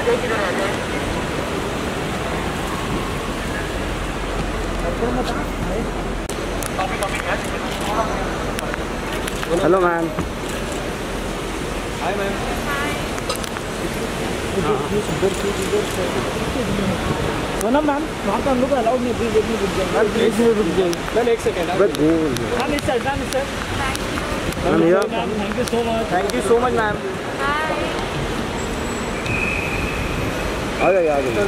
Hello ma'am. Hi ma'am. ना ma'am वहाँ पे हम लोग अलाउड नहीं, प्लीज एक मिनट रुक जाइए। रुक जाइए मैम, एक सेकेंड। मैम इस साइड, मैम इस side. Thank you so much. Thank you so much ma'am. आ जाइए आ जाइए।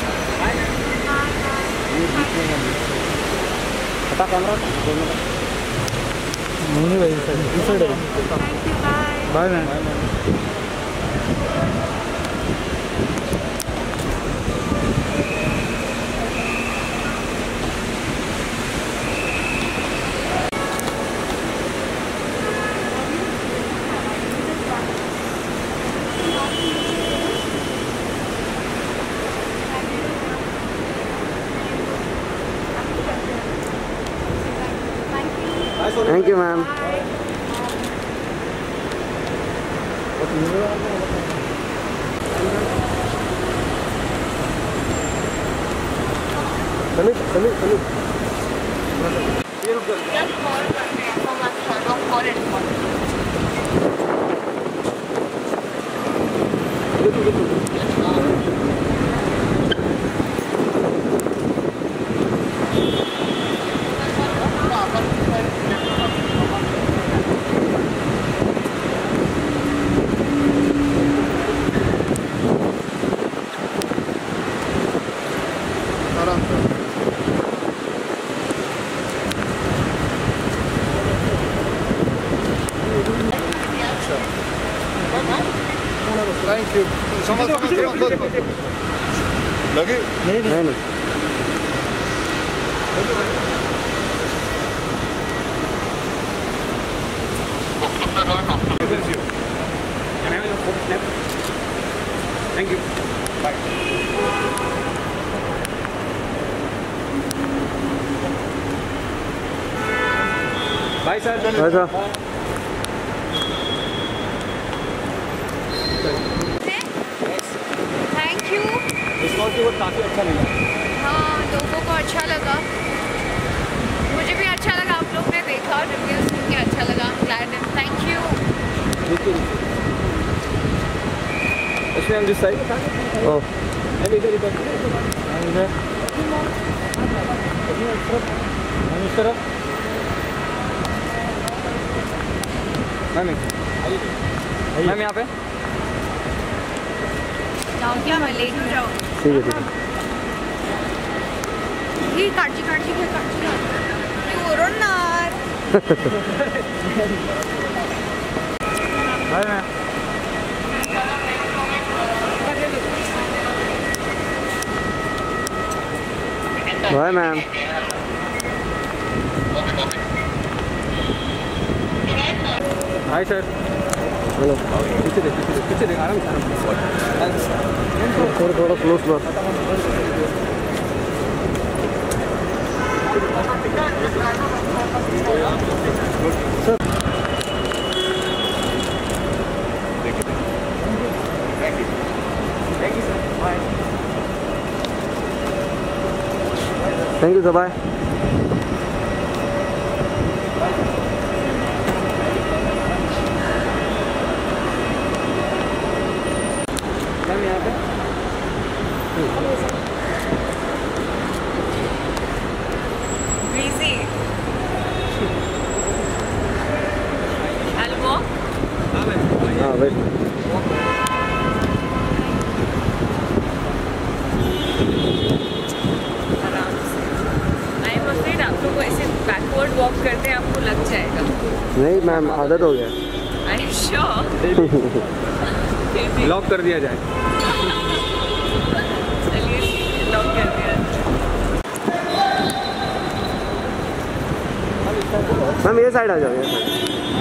हटा कैमरा। नहीं भाई इस side. Bye ma'am. Thank you ma'am. Sameer Sameer Sameer thank you. लगे नहीं thank you. Bye bye sir. ऐसा थैंक यू। रिस्पॉन्स की वो काफ़ी अच्छा मिला। हाँ, लोगों को अच्छा लगा, मुझे भी अच्छा लगा। आप लोग ने देखा और रिव्यूज़ सुन के अच्छा लगा। Glad and thank you. इसमें हम जिस साइड ओ इधर इधर इधर इस तरफ। मैम मैम यहाँ पे जाओ क्या, मैं ले क्यों जाओ? ठीक है। ही काटची काटची घे, काटची घे. मी ओरडणार. Bye ma'am. Bye ma'am. Hi sir. Hello. पीछे देख आराम से. थोड़ा क्लोज लो. Sir thank you sir. Bye. Ma'am यहाँ पे Breezy. I'll walk. हाँ वेट. आराम से. I am afraid आप लोग ऐसे backward walk करते हैं आपको लग जाएगा. नहीं मैम आदत हो गया. Are you sure? लॉक कर दिया जाए. चलिए लॉक कर दिया. मैम ये साइड आ जाओ. ये साइड.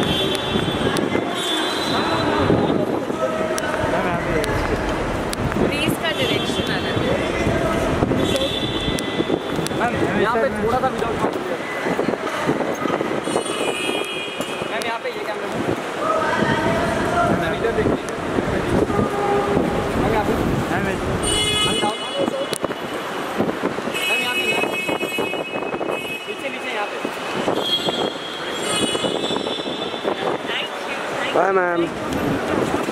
ब्रीज का डायरेक्शन अलग है. मैम यहाँ पे थोड़ा सा विदाउट मैम यहाँ पे ये कैमरा मैम इधर देखिए. मैम यहाँ पे बाय मैम।